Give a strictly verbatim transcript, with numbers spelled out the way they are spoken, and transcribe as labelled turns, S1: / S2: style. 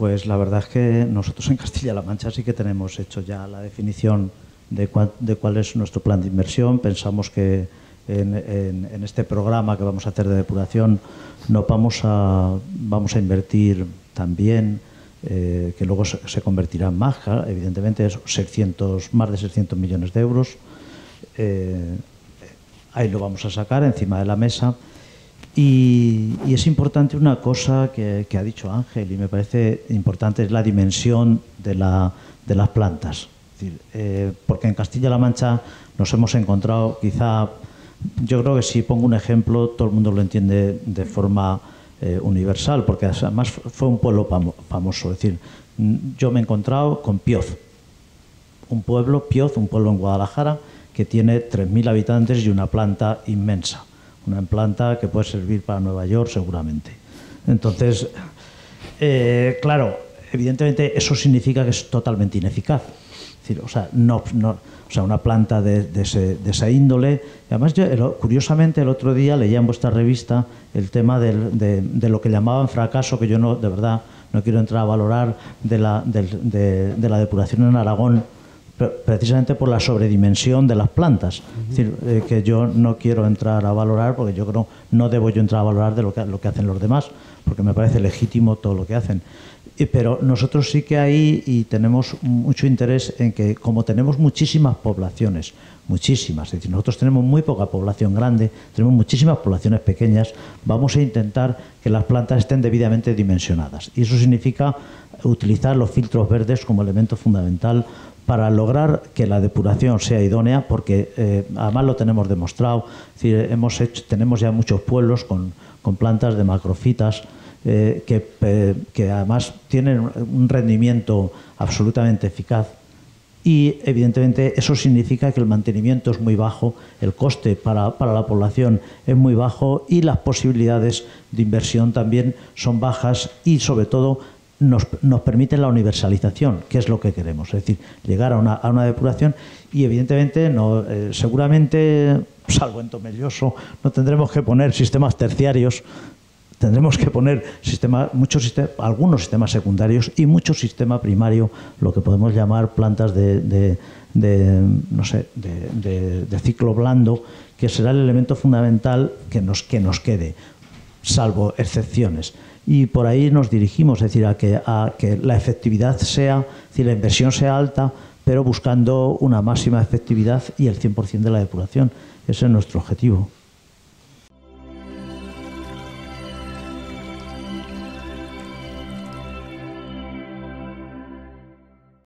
S1: Pues la verdad es que nosotros en Castilla-La Mancha sí que tenemos hecho ya la definición de, cuál, de cuál es nuestro plan de inversión. Pensamos que en, en, en este programa que vamos a hacer de depuración no vamos a, vamos a invertir también, eh, que luego se, se convertirá en más, evidentemente es seiscientos, más de seiscientos millones de euros. Eh, ahí lo vamos a sacar encima de la mesa. Y, y es importante una cosa que, que ha dicho Ángel y me parece importante, es la dimensión de, la, de las plantas. Es decir, eh, porque en Castilla-La Mancha nos hemos encontrado, quizá, yo creo que si pongo un ejemplo todo el mundo lo entiende de forma eh, universal, porque además fue un pueblo famoso. Es decir, yo me he encontrado con Pioz, un pueblo, Pioz, un pueblo en Guadalajara que tiene tres mil habitantes y una planta inmensa. Una planta que puede servir para Nueva York seguramente. Entonces, eh, claro, evidentemente eso significa que es totalmente ineficaz. Es decir, o sea, no, no, o sea una planta de, de, ese, de esa índole. Y además, yo, el, curiosamente, el otro día leía en vuestra revista el tema del, de, de lo que llamaban fracaso, que yo no, de verdad no quiero entrar a valorar, de la, de, de, de la depuración en Aragón, precisamente por la sobredimensión de las plantas. Uh-huh. Es decir, eh, que yo no quiero entrar a valorar, porque yo creo no debo yo entrar a valorar de lo que, lo que hacen los demás, porque me parece legítimo todo lo que hacen. Y, pero nosotros sí que ahí y tenemos mucho interés en que, como tenemos muchísimas poblaciones, muchísimas, es decir, nosotros tenemos muy poca población grande, tenemos muchísimas poblaciones pequeñas, vamos a intentar que las plantas estén debidamente dimensionadas. Y eso significa utilizar los filtros verdes como elemento fundamental para lograr que la depuración sea idónea, porque eh, además lo tenemos demostrado. Es decir, hemos hecho, tenemos ya muchos pueblos con, con plantas de macrofitas eh, que, eh, que además tienen un rendimiento absolutamente eficaz y evidentemente eso significa que el mantenimiento es muy bajo, el coste para, para la población es muy bajo y las posibilidades de inversión también son bajas y sobre todo Nos, nos permite la universalización, que es lo que queremos, es decir, llegar a una, a una depuración y evidentemente no, eh, seguramente, salvo en Tomelloso, no tendremos que poner sistemas terciarios, tendremos que poner sistema, muchos sistema, algunos sistemas secundarios y mucho sistema primario, lo que podemos llamar plantas de, de, de no sé, de, de, de ciclo blando, que será el elemento fundamental que nos, que nos quede, salvo excepciones. Y por ahí nos dirigimos, es decir, a que, a que la efectividad sea, es decir, la inversión sea alta, pero buscando una máxima efectividad y el cien por cien de la depuración. Ese es nuestro objetivo.